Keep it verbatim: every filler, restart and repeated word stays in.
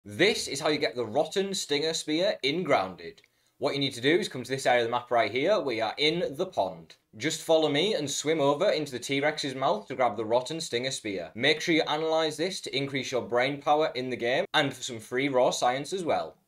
This is how you get the rotten stinger spear in Grounded. What you need to do is come to this area of the map right here. We are in the pond. Just follow me and swim over into the T-Rex's mouth to grab the rotten stinger spear. Make sure you analyse this to increase your brain power in the game and for some free raw science as well.